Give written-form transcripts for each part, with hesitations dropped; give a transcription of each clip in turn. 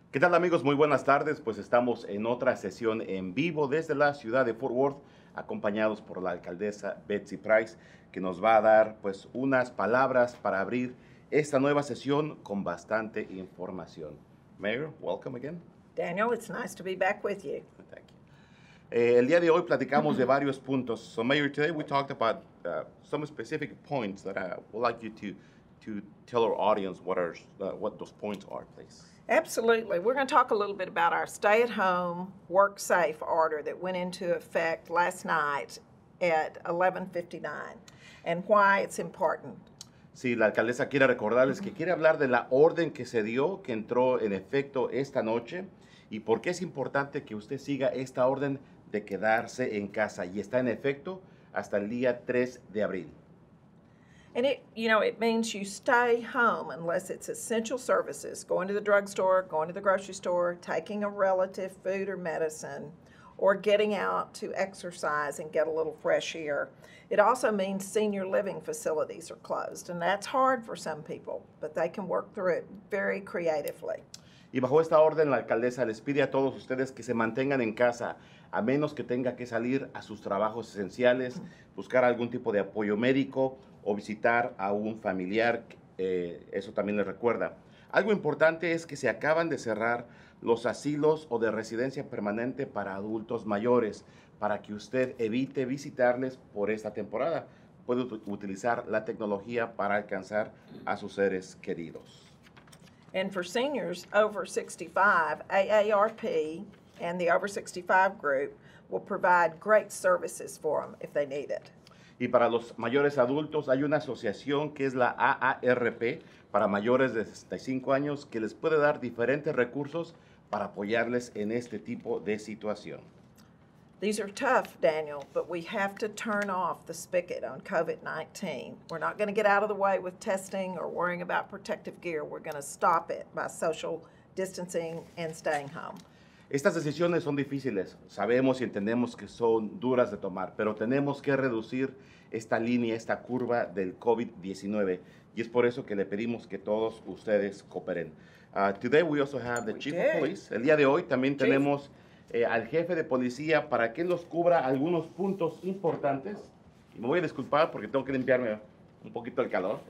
¿Qué tal amigos? Muy buenas tardes. Pues estamos en otra sesión en vivo desde la ciudad de Fort Worth, acompañados por la alcaldesa Betsy Price, que nos va a dar pues unas palabras para abrir esta nueva sesión con bastante información. Mayor, welcome again. Daniel, it's nice to be back with you. Thank you. El día de hoy platicamos de varios puntos. So Mayor, today we talked about some specific points that I would like you to tell our audience what those points are, please. Absolutely. We're going to talk a little bit about our stay at home, work safe order that went into effect last night at 11:59 and why it's important. Sí, la alcaldesa quiere recordarles que quiere hablar de la orden que se dio, que entró en efecto esta noche, y por qué es importante que usted siga esta orden de quedarse en casa, y está en efecto hasta el día 3 de abril. And it means you stay home unless it's essential services, going to the drugstore, going to the grocery store, taking a relative food or medicine, or getting out to exercise and get a little fresh air. It also means senior living facilities are closed, and that's hard for some people, but they can work through it very creatively. Y bajo esta orden, la alcaldesa les pide a todos ustedes que se mantengan en casa, a menos que tenga que salir a sus trabajos esenciales, buscar algún tipo de apoyo médico o visitar a un familiar. Eso también les recuerda. Algo importante es que se acaban de cerrar los asilos o de residencia permanente para adultos mayores, para que usted evite visitarles por esta temporada. Puede utilizar la tecnología para alcanzar a sus seres queridos. And for seniors over 65, AARP and the over 65 group will provide great services for them if they need it. Y para los mayores adultos hay una asociación que es la AARP para mayores de 65 años que les puede dar diferentes recursos para apoyarles en este tipo de situación. These are tough, Daniel, but we have to turn off the spigot on COVID-19. We're not going to get out of the way with testing or worrying about protective gear. We're going to stop it by social distancing and staying home. Estas decisiones son difíciles, sabemos y entendemos que son duras de tomar, pero tenemos que reducir esta línea, esta curva del COVID-19, y es por eso que le pedimos que todos ustedes cooperen. Today we also have the Chief of Police. El día de hoy también tenemos al jefe de policía para que nos cubra algunos puntos importantes. Y me voy a disculpar porque tengo que limpiarme un poquito el calor.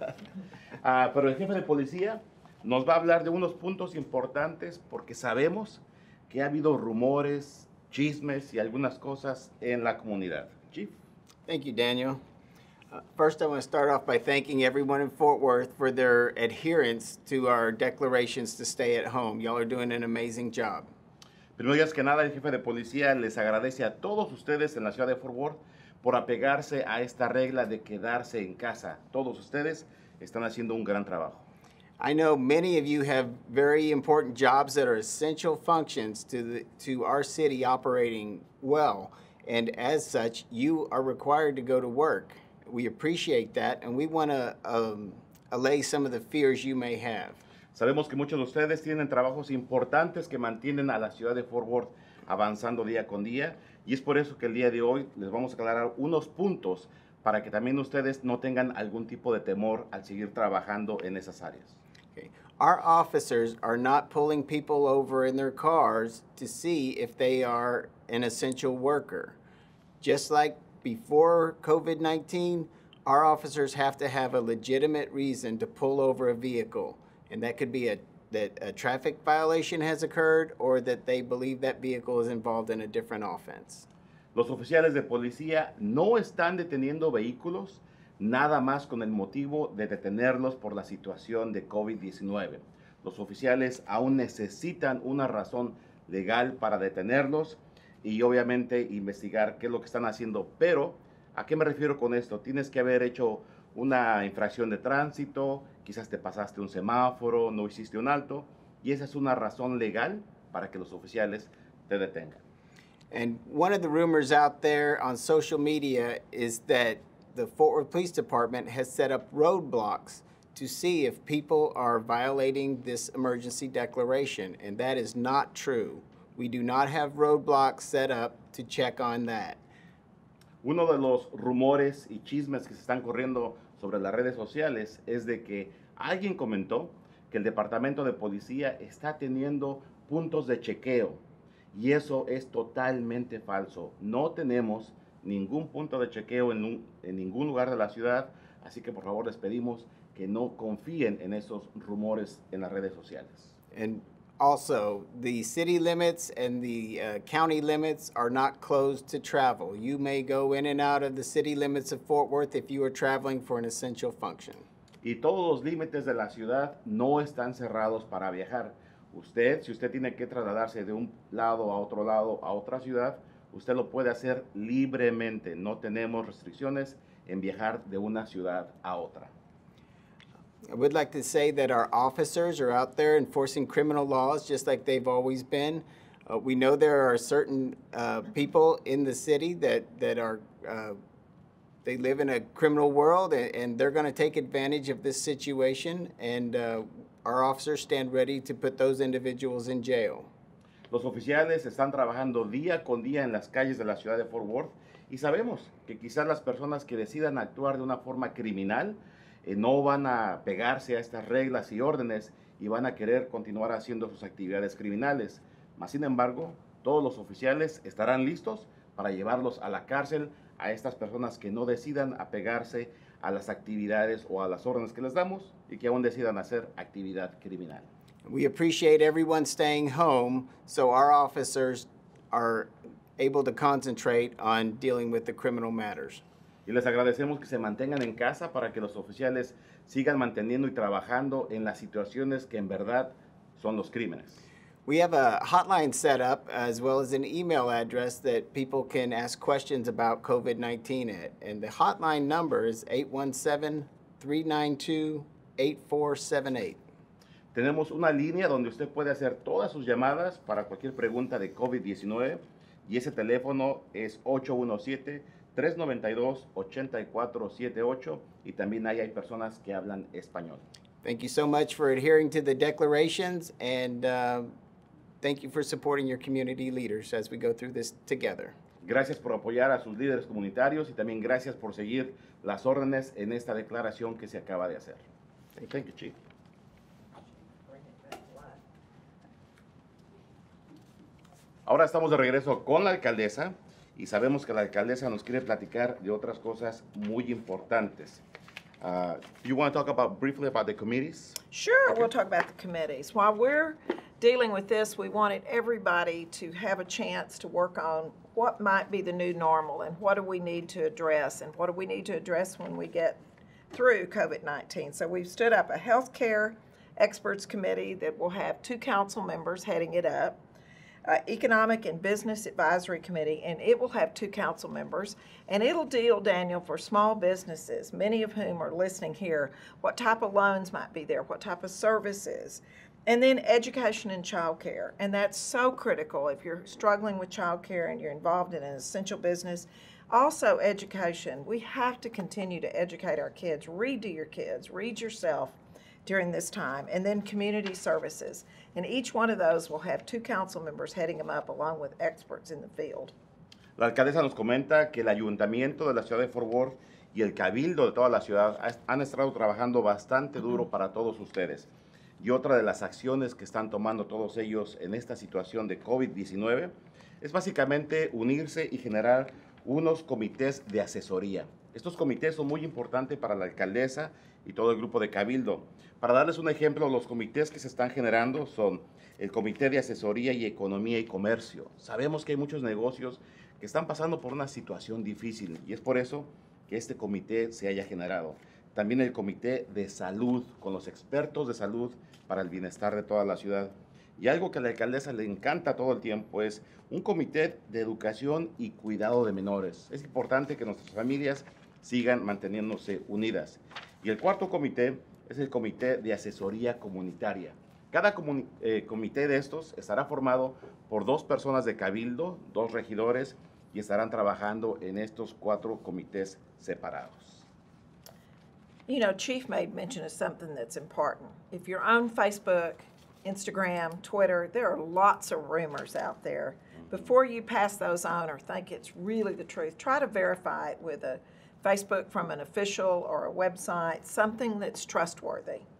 Pero el jefe de policía nos va a hablar de unos puntos importantes porque sabemos que ha habido rumores, chismes y algunas cosas en la comunidad. Chief. Thank you, Daniel. First, I want to start off by thanking everyone in Fort Worth for their adherence to our declarations to stay at home. Y'all are doing an amazing job. Primero que nada, el jefe de policía les agradece a todos ustedes en la ciudad de Fort Worth por apegarse a esta regla de quedarse en casa. Todos ustedes están haciendo un gran trabajo. I know many of you have very important jobs that are essential functions to our city operating well, and as such, you are required to go to work. We appreciate that, and we want to allay some of the fears you may have. Sabemos que muchos de ustedes tienen trabajos importantes que mantienen a la ciudad de Fort Worth avanzando día con día, y es por eso que el día de hoy les vamos a aclarar unos puntos para que también ustedes no tengan algún tipo de temor al seguir trabajando en esas áreas. Okay. Our officers are not pulling people over in their cars to see if they are an essential worker. Just like before COVID-19, our officers have to have a legitimate reason to pull over a vehicle. And that could be that a traffic violation has occurred or that they believe that vehicle is involved in a different offense. Los oficiales de policía no están deteniendo vehículos nada más con el motivo de detenerlos por la situación de COVID-19. Los oficiales aún necesitan una razón legal para detenerlos y obviamente investigar qué es lo que están haciendo. Pero, ¿a qué me refiero con esto? Tienes que haber hecho una infracción de tránsito, quizás te pasaste un semáforo, no hiciste un alto, y esa es una razón legal para que los oficiales te detengan. And one of the rumors out there on social media is that the Fort Worth Police Department has set up roadblocks to see if people are violating this emergency declaration, and that is not true. We do not have roadblocks set up to check on that. Uno de los rumores y chismes que se están corriendo sobre las redes sociales es de que alguien comentó que el Departamento de Policía está teniendo puntos de chequeo. Y eso es totalmente falso. No tenemos ningún punto de chequeo en ningún lugar de la ciudad. Así que por favor les pedimos que no confíen en esos rumores en las redes sociales. And also, the city limits and the county limits are not closed to travel. You may go in and out of the city limits of Fort Worth if you are traveling for an essential function. Y todos los límites de la ciudad no están cerrados para viajar. Usted, si usted tiene que trasladarse de un lado, a otra ciudad, usted lo puede hacer libremente. No tenemos restricciones en viajar de una ciudad a otra. I would like to say that our officers are out there enforcing criminal laws just like they've always been. We know there are certain people in the city that are, they live in a criminal world and they're going to take advantage of this situation, and our officers stand ready to put those individuals in jail. Los oficiales están trabajando día con día en las calles de la ciudad de Fort Worth y sabemos que quizás las personas que decidan actuar de una forma criminal no van a pegarse a estas reglas y órdenes y van a querer continuar haciendo sus actividades criminales. Mas, sin embargo, todos los oficiales estarán listos para llevarlos a la cárcel a estas personas que no decidan apegarse a las actividades o a las órdenes que les damos y que aún decidan hacer actividad criminal. We appreciate everyone staying home so our officers are able to concentrate on dealing with the criminal matters. Y les agradecemos que se mantengan en casa para que los oficiales sigan manteniendo y trabajando en las situaciones que en verdad son los crímenes. We have a hotline set up as well as an email address that people can ask questions about COVID-19 at. And the hotline number is 817-392-8478. Tenemos una línea donde usted puede hacer todas sus llamadas para cualquier pregunta de COVID-19 y ese teléfono es 817-392-8478 y también ahí hay personas que hablan español. Thank you so much for adhering to the declarations, and thank you for supporting your community leaders as we go through this together. Gracias por apoyar a sus líderes comunitarios y también gracias por seguir las órdenes en esta declaración que se acaba de hacer. Thank you, Chief. Ahora estamos de regreso con la alcaldesa y sabemos que la alcaldesa nos quiere platicar de otras cosas muy importantes. Do you want to talk briefly about the committees? Sure, Okay. we'll talk about the committees. While we're dealing with this, we wanted everybody to have a chance to work on what might be the new normal and what do we need to address and what do we need to address when we get through COVID-19. So we've stood up a healthcare experts committee that will have 2 council members heading it up. Economic and Business Advisory Committee, and it will have 2 council members, and it'll deal, Daniel, for small businesses, many of whom are listening here, what type of loans might be there, what type of services, and then education and childcare. And that's so critical if you're struggling with childcare and you're involved in an essential business. Also, education. We have to continue to educate our kids. Read to your kids, read yourself during this time, and then community services. And each one of those will have 2 council members heading them up along with experts in the field. La alcaldesa nos comenta que el ayuntamiento de la ciudad de Fort Worth y el cabildo de toda la ciudad han estado trabajando bastante duro para todos ustedes. Y otra de las acciones que están tomando todos ellos en esta situación de COVID-19 es básicamente unirse y generar unos comités de asesoría. Estos comités son muy importantes para la alcaldesa y todo el grupo de cabildo. Para darles un ejemplo, los comités que se están generando son el Comité de Asesoría y Economía y Comercio. Sabemos que hay muchos negocios que están pasando por una situación difícil y es por eso que este comité se haya generado. También el Comité de Salud, con los expertos de salud para el bienestar de toda la ciudad. Y algo que a la alcaldesa le encanta todo el tiempo es un comité de educación y cuidado de menores. Es importante que nuestras familias sigan manteniéndose unidas. Y el cuarto comité es el Comité de Asesoría Comunitaria. Cada comité de estos estará formado por 2 personas de cabildo, 2 regidores, y estarán trabajando en estos 4 comités separados. You know, Chief made mention of something that's important. If you're on Facebook, Instagram, Twitter, there are lots of rumors out there. Before you pass those on or think it's really the truth, try to verify it with a Facebook from an official or a website, something that's trustworthy.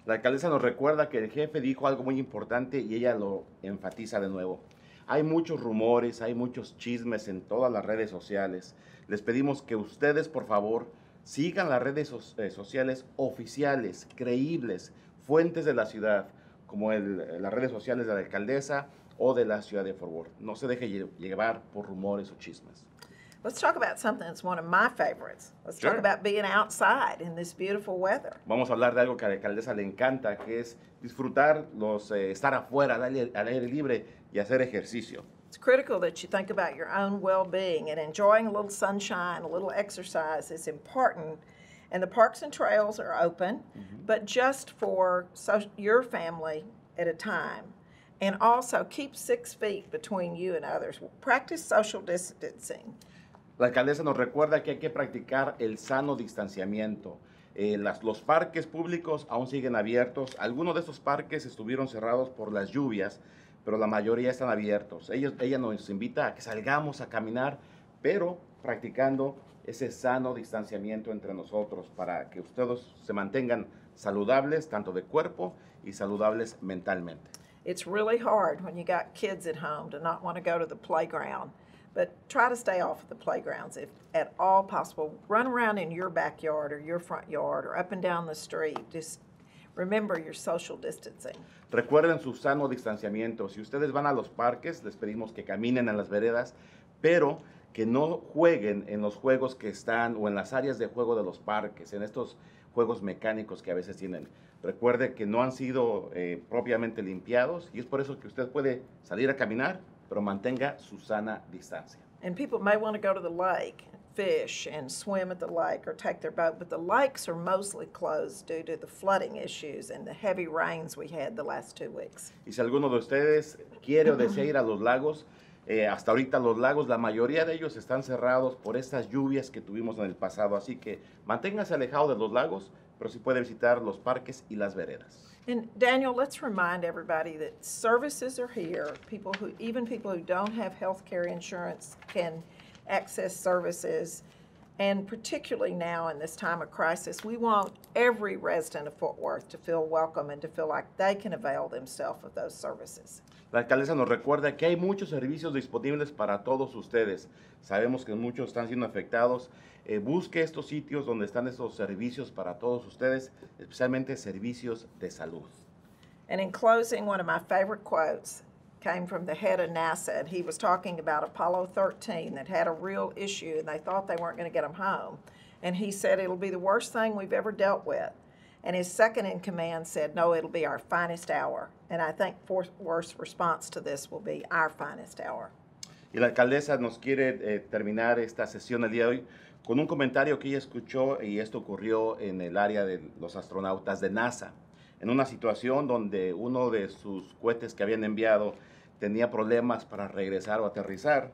La alcaldesa nos recuerda que el jefe dijo algo muy importante y ella lo enfatiza de nuevo. Hay muchos rumores, hay muchos chismes en todas las redes sociales. Les pedimos que ustedes, por favor, sigan las redes sociales oficiales, creíbles, fuentes de la ciudad, como las redes sociales de la alcaldesa o de la ciudad de Fort Worth. No se deje llevar por rumores o chismes. Let's talk about something that's one of my favorites. Let's Sure. talk about being outside in this beautiful weather. Vamos a hablar de algo que a la alcaldesa le encanta, que es disfrutar, estar afuera, al aire libre y hacer ejercicio. It's critical that you think about your own well-being, and enjoying a little sunshine, a little exercise is important. And the parks and trails are open, but just for your family at a time. And also keep 6 feet between you and others. Practice social distancing. La alcaldesa nos recuerda que hay que practicar el sano distanciamiento. Los parques públicos aún siguen abiertos. Algunos de esos parques estuvieron cerrados por las lluvias, pero la mayoría están abiertos. Ella nos invita a que salgamos a caminar, pero practicando ese sano distanciamiento entre nosotros para que ustedes se mantengan saludables, tanto de cuerpo y saludables mentalmente. It's really hard when you got kids at home to not want to go to the playground. But try to stay off of the playgrounds if at all possible. Run around in your backyard or your front yard or up and down the street. Just remember your social distancing. Recuerden su sano distanciamiento. Si ustedes van a los parques, les pedimos que caminen en las veredas, pero que no jueguen en los juegos que están o en las áreas de juego de los parques, en estos juegos mecánicos que a veces tienen. Recuerde que no han sido propiamente limpiados y es por eso que usted puede salir a caminar, pero mantenga su sana distancia. And people may want to go to the lake, fish, and swim at the lake or take their boat, but the lakes are mostly closed due to the flooding issues and the heavy rains we had the last 2 weeks. Y si alguno de ustedes quiere o desea ir a los lagos, hasta ahorita los lagos, la mayoría de ellos están cerrados por estas lluvias que tuvimos en el pasado. Así que manténgase alejado de los lagos, pero sí puede visitar los parques y las veredas. And Daniel, let's remind everybody that services are here. Even people who don't have health care insurance can access services. And particularly now in this time of crisis, we want every resident of Fort Worth to feel welcome and to feel like they can avail themselves of those services. La alcaldesa nos recuerda que hay muchos servicios disponibles para todos ustedes. Sabemos que muchos están siendo afectados. Busque estos sitios donde están estos servicios para todos ustedes, especialmente servicios de salud. And in closing, one of my favorite quotes came from the head of NASA, and he was talking about Apollo 13 that had a real issue, and they thought they weren't going to get them home. And he said, it'll be the worst thing we've ever dealt with. And his second in command said, no, it'll be our finest hour. And I think Fort Worth's response to this will be our finest hour. Y la alcaldesa nos quiere terminar esta sesión el día de hoy con un comentario que ella escuchó, y esto ocurrió en el área de los astronautas de NASA, en una situación donde uno de sus cohetes que habían enviado tenía problemas para regresar o aterrizar.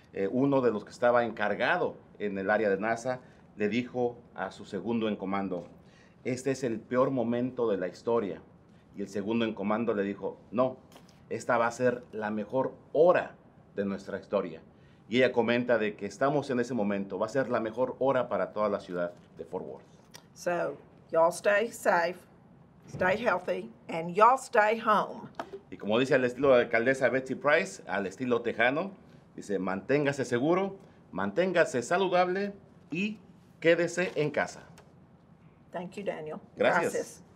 Uno de los que estaba encargado en el área de NASA le dijo a su segundo en comando, este es el peor momento de la historia. Y el segundo en comando le dijo, no, esta va a ser la mejor hora de nuestra historia. Y ella comenta de que estamos en ese momento, va a ser la mejor hora para toda la ciudad de Fort Worth. So y'all stay safe, stay healthy, and y'all stay home. Y como dice al estilo de la alcaldesa Betsy Price, al estilo tejano, dice, manténgase seguro, manténgase saludable y quédese en casa. Thank you, Daniel. Gracias. Gracias.